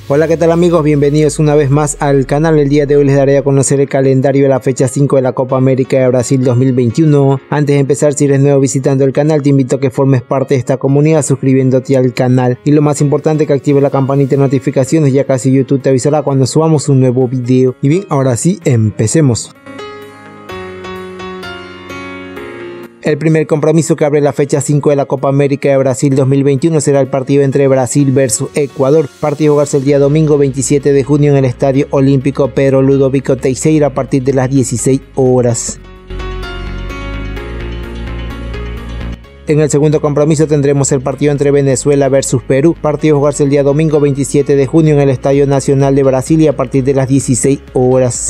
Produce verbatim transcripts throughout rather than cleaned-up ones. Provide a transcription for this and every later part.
Hola, ¿qué tal amigos? Bienvenidos una vez más al canal. El día de hoy les daré a conocer el calendario de la fecha cinco de la Copa América de Brasil dos mil veintiuno. Antes de empezar, si eres nuevo visitando el canal, te invito a que formes parte de esta comunidad suscribiéndote al canal. Y lo más importante, que actives la campanita de notificaciones, ya que así YouTube te avisará cuando subamos un nuevo video. Y bien, ahora sí, empecemos. El primer compromiso que abre la fecha cinco de la Copa América de Brasil dos mil veintiuno será el partido entre Brasil versus Ecuador. Partido a jugarse el día domingo veintisiete de junio en el Estadio Olímpico Pedro Ludovico Teixeira a partir de las dieciséis horas. En el segundo compromiso tendremos el partido entre Venezuela versus Perú. Partido a jugarse el día domingo veintisiete de junio en el Estadio Nacional de Brasilia a partir de las dieciséis horas.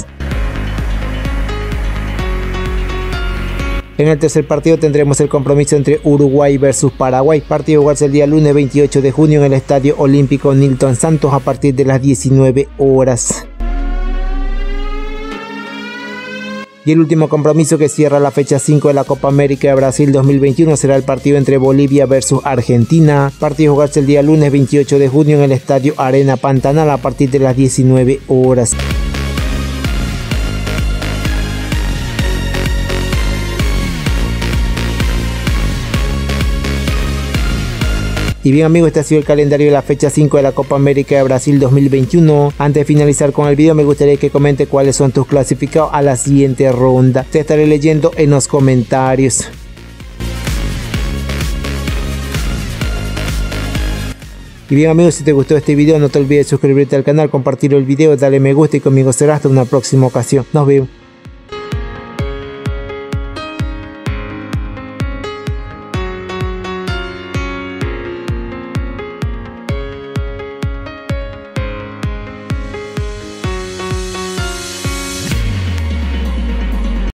En el tercer partido tendremos el compromiso entre Uruguay versus Paraguay. Partido a jugarse el día lunes veintiocho de junio en el Estadio Olímpico Nilton Santos a partir de las diecinueve horas. Y el último compromiso que cierra la fecha cinco de la Copa América de Brasil dos mil veintiuno será el partido entre Bolivia versus Argentina. Partido a jugarse el día lunes veintiocho de junio en el Estadio Arena Pantanal a partir de las diecinueve horas. Y bien amigos, este ha sido el calendario de la fecha cinco de la Copa América de Brasil dos mil veintiuno. Antes de finalizar con el video, me gustaría que comente cuáles son tus clasificados a la siguiente ronda. Te estaré leyendo en los comentarios. Y bien amigos, si te gustó este video, no te olvides de suscribirte al canal, compartir el video, darle me gusta y conmigo será hasta una próxima ocasión. Nos vemos.